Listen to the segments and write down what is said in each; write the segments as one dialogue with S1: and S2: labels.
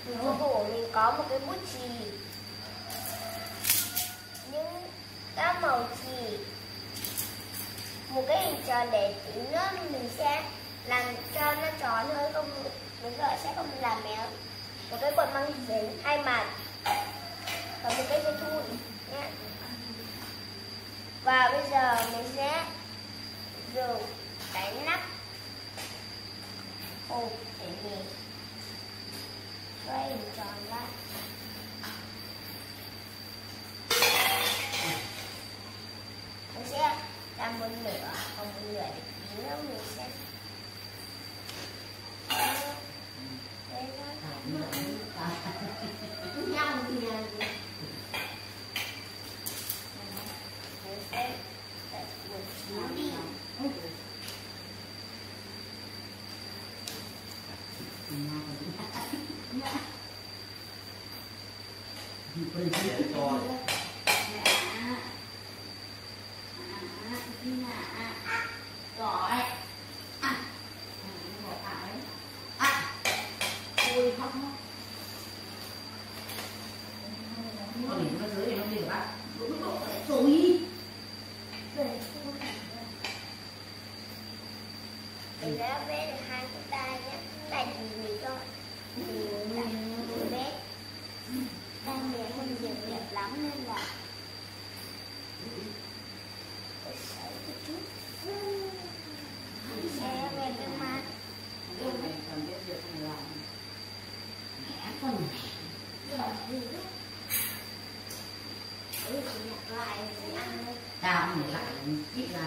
S1: Dụng cụ của mình có một cái bút chì, những các màu chì, một cái hình tròn để tí nữa mình sẽ làm cho nó tròn hơn, không mình gọi sẽ không làm méo. Một cái cuộn băng dính 2 mặt và một cái dây thun nhé. Và bây giờ mình sẽ dùng cái nắp hộp để mình xoay hình tròn lại. Mình sẽ làm một nửa, còn một nửa để tí nữa mình sẽ mình đã vẽ được 2 cái tay nhé. Tay thì mình cho mình vẽ tay mình không được đẹp lắm nên là phải sấy một chút. Mình sẽ vẽ cái mắt. Nhặt lại mình ăn thôi.
S2: Tao mình lại ít ra.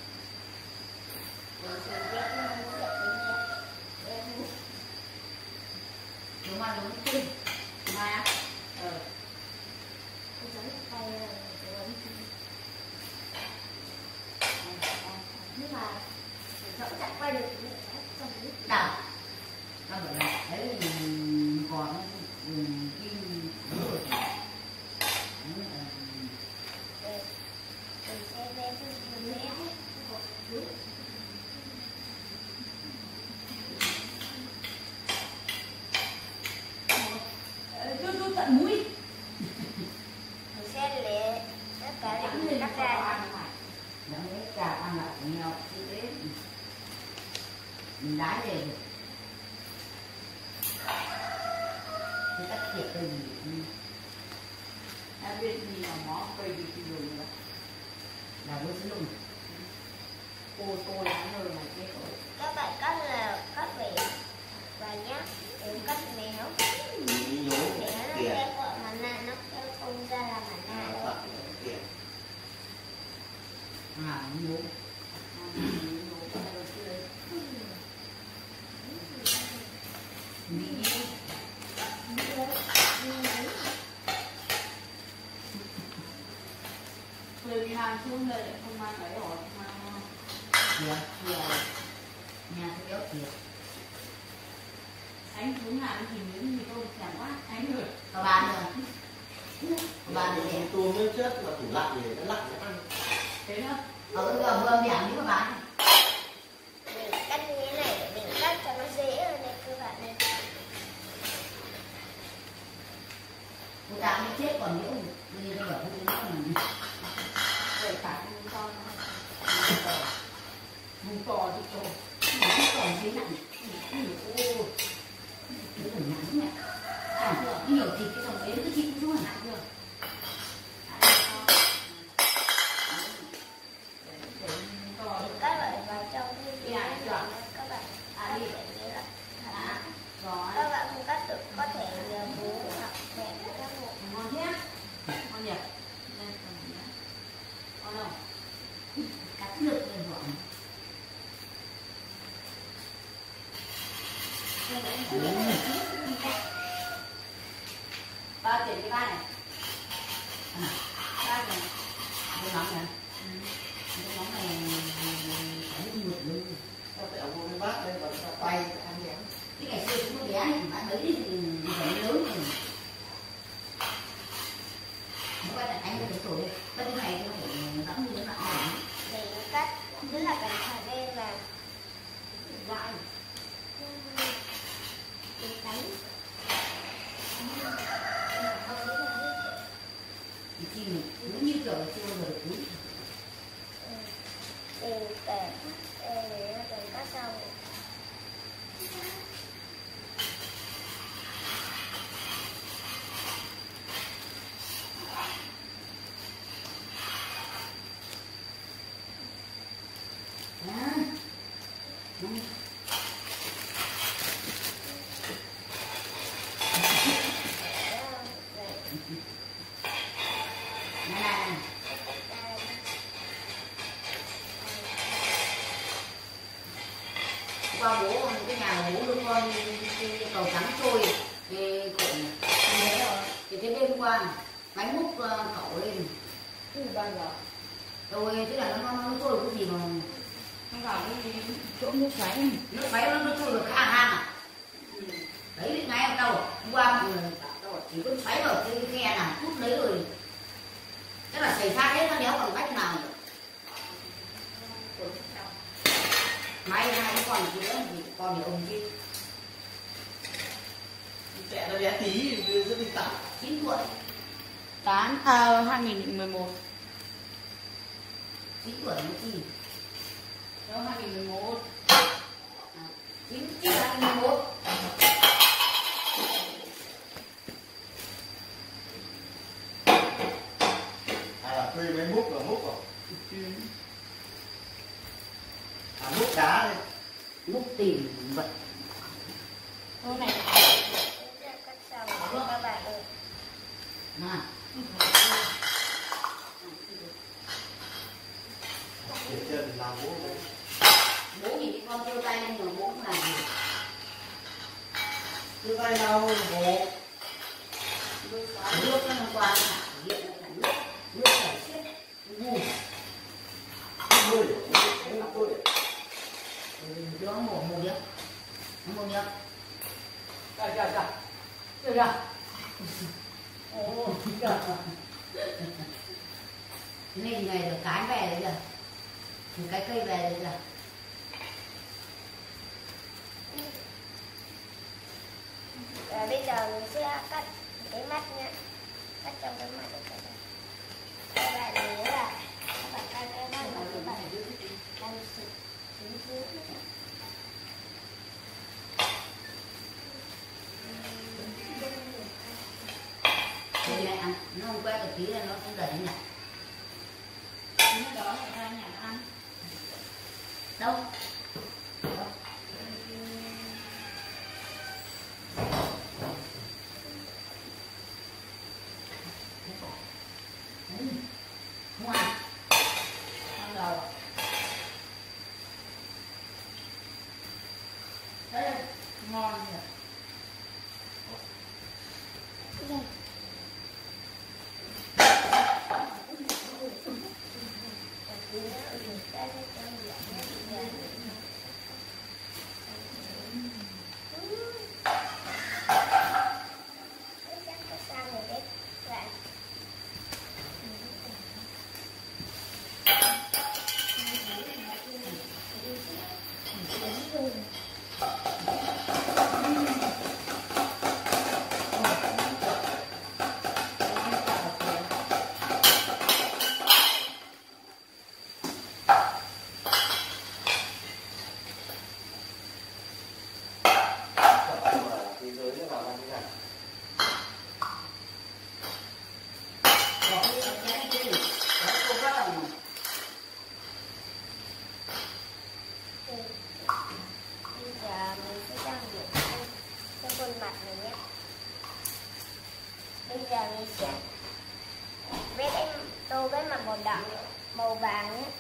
S2: Đúng mà đúng kinh mà
S1: nhưng mà dẫu chặt quay được
S2: đảo nó gọi là đấy còn
S1: tận mũi. Mình sẽ để tất cả để cắt ra.
S2: Nó lấy cà ăn lại với nhau chứ thế mình đái về cái tắt thiệt cái gì
S3: em biết gì mà mó cây gì thì rồi nữa
S2: là với sứ lùng
S3: cô lá rồi này cái rồi
S1: Các bạn cắt là cắt về và nhé, đừng cắt méo để nó sẽ gọi mặt nạ, nó sẽ không ra là mặt nạ đâu.
S2: nhú
S3: người đi hàng xuống đây lại không mang cái rồi mang
S2: kìa nhà cái kéo kìa
S3: anh xuống hàng thì miếng gì thôi chẳng quá anh rồi
S2: có bàn rồi
S4: tôm nước chất mà tủ lạnh thì nó lạnh nó ăn
S3: thế đó
S2: ở cái vừa miệng như các bạn
S1: Mình cắt như thế này để mình cắt cho nó dễ hơn này các bạn này.
S2: cô ta mới chết còn nếu bây giờ bảo cái nó
S3: rồi cả mùng to mùng to chứ to
S2: còn thế nặng ô cái thằng nặng nhỉ nhiều thịt cái thằng đấy cái thịt cũng nặng chưa
S1: Mình cắt lại vào trong cái này các bạn. Các bạn không cắt được có thể nhờ bố hoặc mẹ cắt hộ.
S3: ngon nhé ngon nhỉ ngon không
S2: cắt được lên gọn
S3: ba tiền cái ba này ba này
S2: cái mắm này cái mắm này phải ngược luôn
S4: nó phải vô cái bát đây và nó quay ăn nhé
S2: cái ngày xưa chúng nó bé thì bạn thấy thì phải lớn rồi nó quay lại anh cái tuổi bên cái này có thể giống như nó lại
S1: Mình cắt rất là cẩn thận nên là
S3: lại
S1: mình đánh
S2: Qua bố cái nhà bố đưa con cái cầu trắng trôi cái cội thì thế đêm qua máy múc cậu lên
S3: Từ bao giờ?
S2: rồi thế là nó trôi cái gì mà
S3: Không vào cái chỗ nước xoáy.
S2: nước máy nó trôi được khang hang à. Đấy biết ngay đâu hôm qua mọi người chỉ có xoáy vào cái khe nào chút đấy rồi chắc là xảy ra hết nó đéo còn cách nào nữa. Máy hai cái con gì nữa thì con thì ông chứ
S4: Trẻ nó bé tí rất đi tặng
S2: 9 tuổi
S3: 2011.
S2: 9 tuổi nó chi
S3: Đó 2011.
S2: 9 2011
S4: hay là thuê máy múc là múc rồi
S3: Ừ.
S4: à múc đá đây
S2: múc tìm vật
S3: Hôm này
S1: cắt xong rồi các bạn ơi.
S2: à.
S4: để chân làm bố đấy
S2: Bố nhìn con kêu tay lên rồi bố không làm gì.
S4: đưa tay đâu bố
S2: Nước nó qua hiện là nước chảy xiết ngu nó mổ nhá nó mổ nhá
S3: Dạ. Ồ, dạ.
S2: nên ngày được cái về đấy giờ một cái cây về đấy giờ
S1: Và bây giờ mình sẽ cắt cái mắt nhé, cắt trong cái mắt này. Các bạn nhớ là các bạn cắt cái mắt và các bạn đang xịt dưới.
S2: thì này ăn nó không quen được tí là nó cũng đẩy nhỉ
S3: Cái đó là ra nhà ăn.
S2: đâu không ăn
S3: Ăn đầu.
S2: đấy
S3: Ngon nhỉ.
S4: thế giới nó vào làm thế này
S2: bỏ đi ở cái kia đó cô bắt đầu
S1: Bây giờ mình sẽ trang điểm cho khuôn mặt này nhé. Bây giờ mình sẽ vẽ em tô với mặt màu đỏ, màu vàng nhé.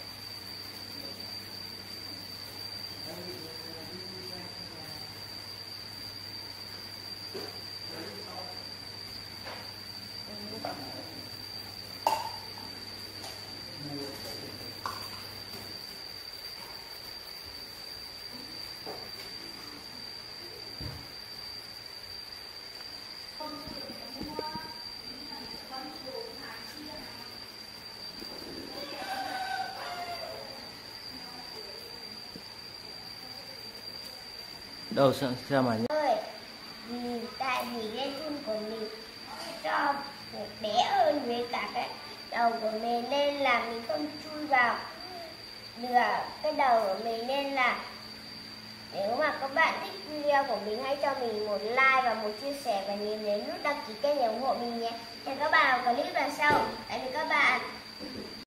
S4: đâu xem mà
S1: Ơi, tại vì cái chân của mình cho bé hơn với cả cái đầu của mình nên là mình không chui vào được cái đầu của mình, nên là nếu mà các bạn thích video của mình hãy cho mình một like và một chia sẻ và nhấn nút đăng ký kênh để ủng hộ mình nhé. Hẹn các bạn vào clip lần sau. Tạm biệt các bạn.